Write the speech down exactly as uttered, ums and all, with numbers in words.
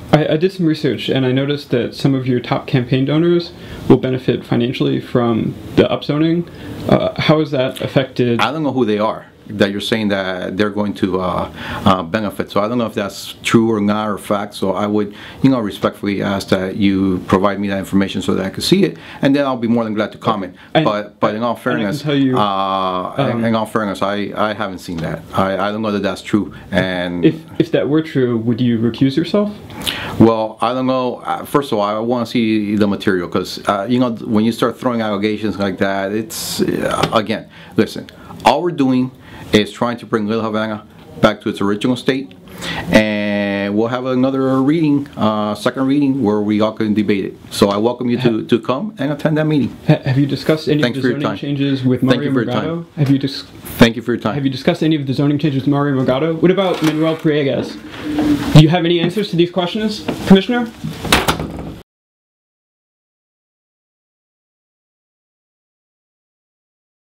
I, I did some research and I noticed that some of your top campaign donors will benefit financially from the upzoning. Uh, how has that affected? I don't know who they are that you're saying that they're going to uh, uh, benefit. So I don't know if that's true or not or fact. So I would, you know, respectfully ask that you provide me that information so that I can see it, and then I'll be more than glad to comment. And, but but in all fairness, tell you, uh, um, in, in all fairness, I I haven't seen that. I I don't know that that's true. And if if that were true, would you recuse yourself? Well, I don't know. Uh, first of all, I want to see the material because uh, you know, when you start throwing allegations like that, it's uh, again, listen. All we're doing is trying to bring Little Havana back to its original state, and we'll have another reading, uh, second reading, where we all can debate it. So I welcome you to, to come and attend that meeting. Have you discussed any Thanks of the zoning changes with Mario Morgado? Have you dis Thank you for your time. Have you discussed any of the zoning changes with Mario Morgado? What about Manuel Priegas? Do you have any answers to these questions, Commissioner?